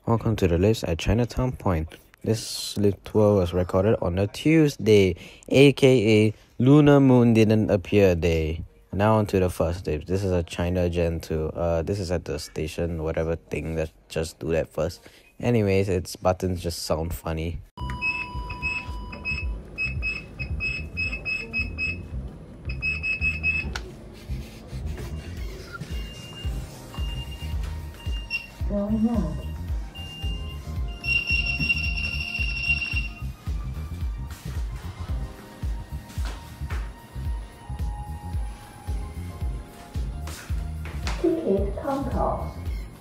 Welcome to the lifts at Chinatown Point. This lift tour was recorded on a Tuesday, aka Lunar Moon didn't appear day. Now on to the first lift. This is a China Gen 2. This is at the station, whatever thing. Let's just do that first. Anyways, its buttons just sound funny. Going up. Ticket concourse.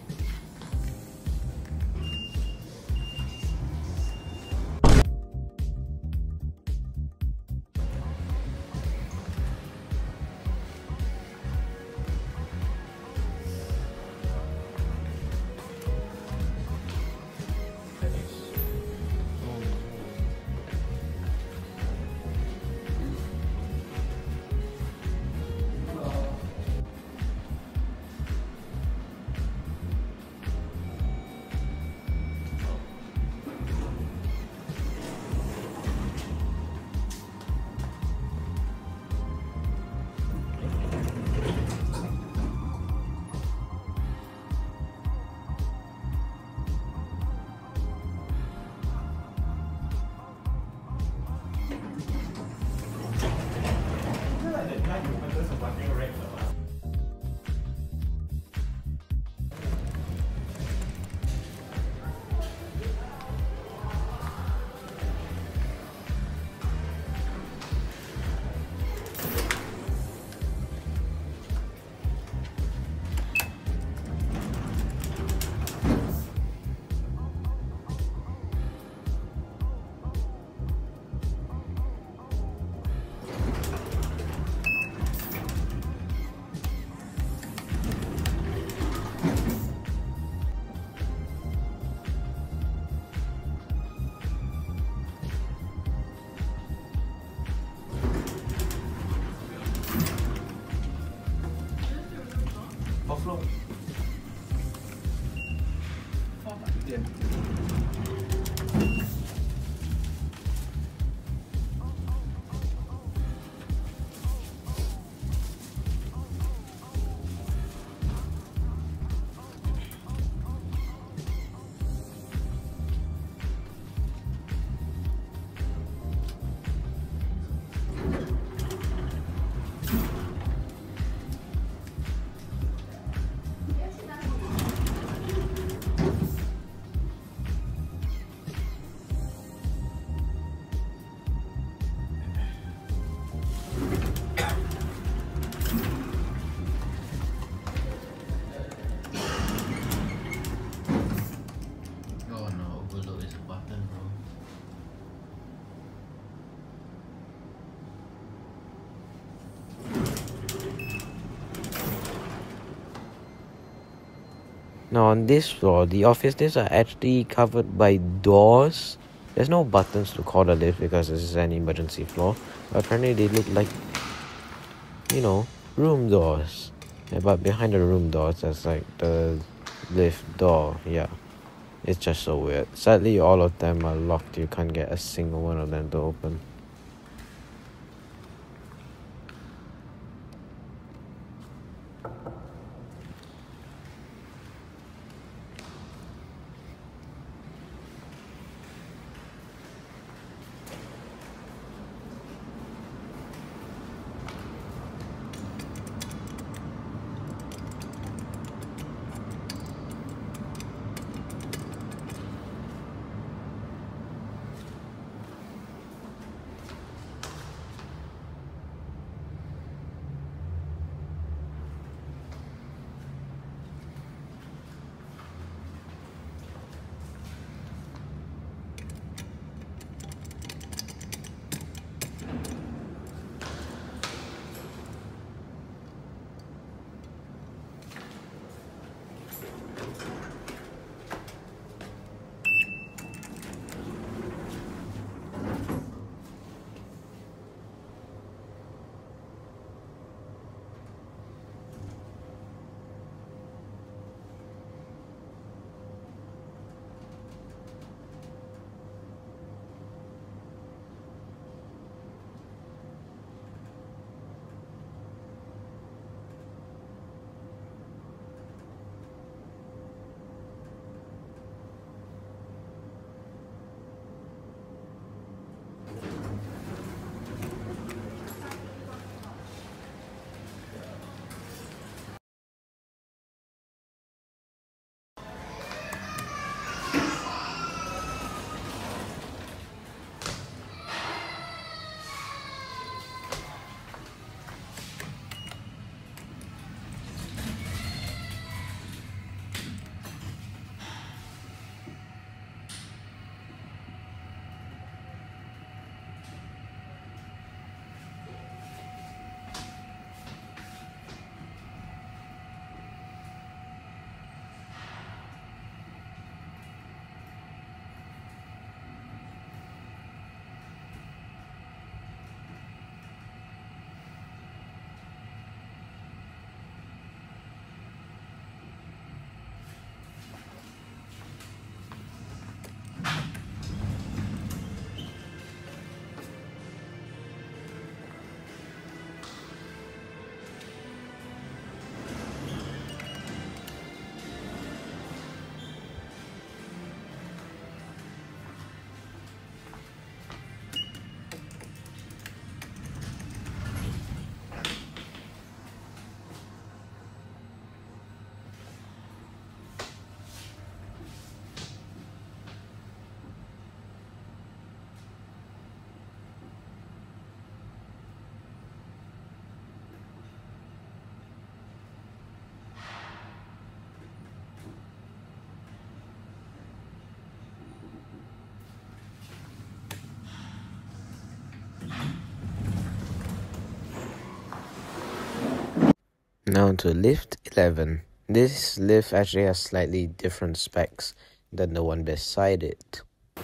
Now on this floor, the office lifts are actually covered by doors. There's no buttons to call the lift because this is an emergency floor. But apparently they look like, room doors. Yeah, but behind the room doors, there's like the lift door. Yeah, it's just so weird. Sadly, all of them are locked. You can't get a single one of them to open. Now to lift 11. This lift actually has slightly different specs than the one beside it.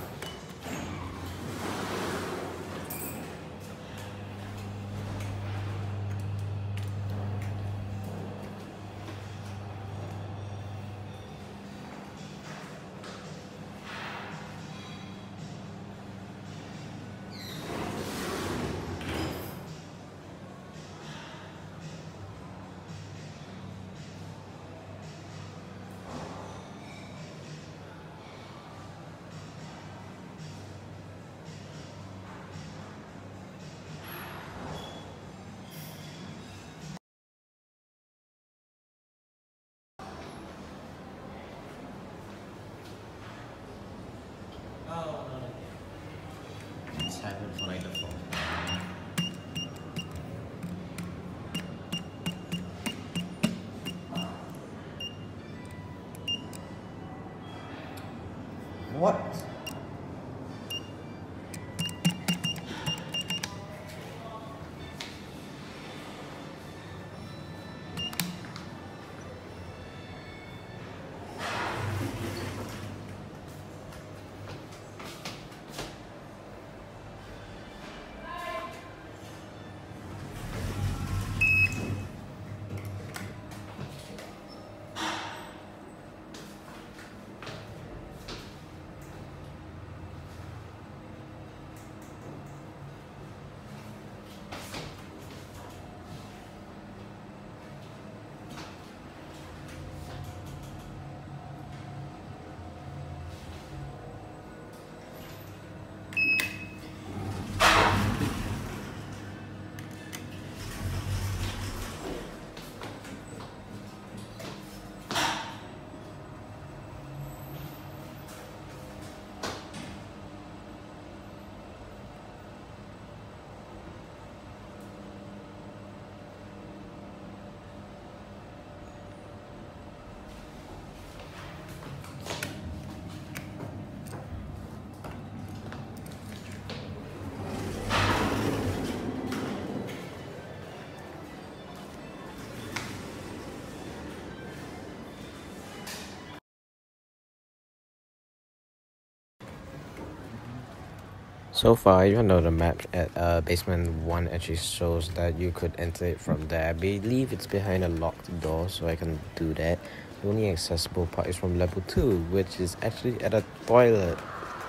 Silent for like the phone. What? So far, even though the map at basement 1 actually shows that you could enter it from there, I believe it's behind a locked door, so I can do that. The only accessible part is from level 2, which is actually at a toilet.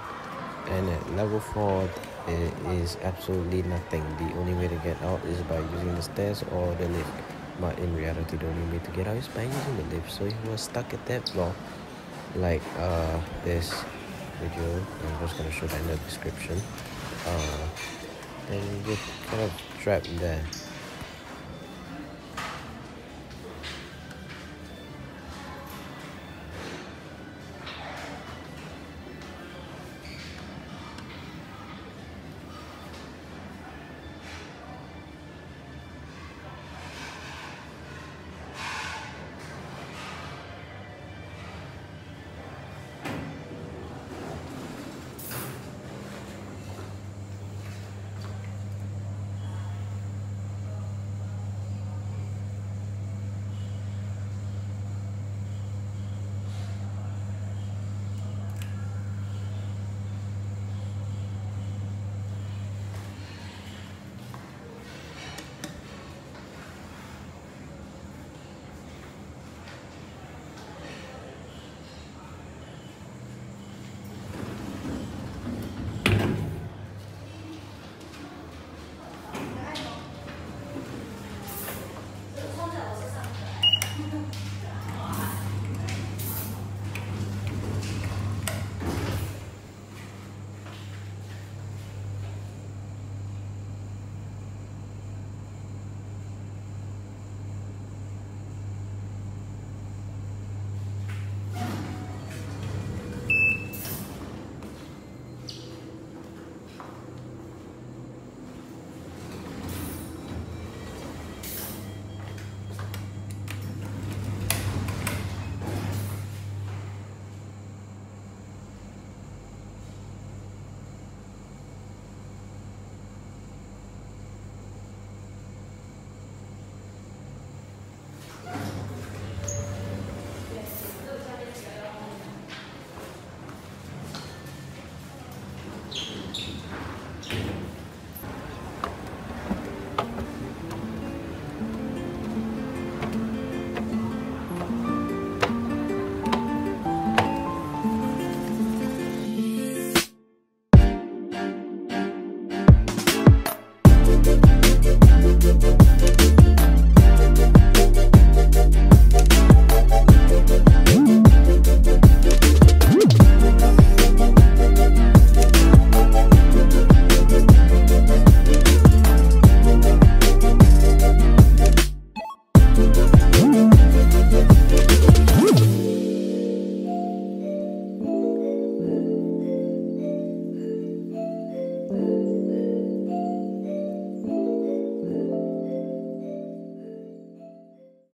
And at level 4, it is absolutely nothing. The only way to get out is by using the stairs or the lift. But in reality, the only way to get out is by using the lift. So if you were stuck at that floor, like this video, I'm just gonna show that in the description, and you're kind of trapped there.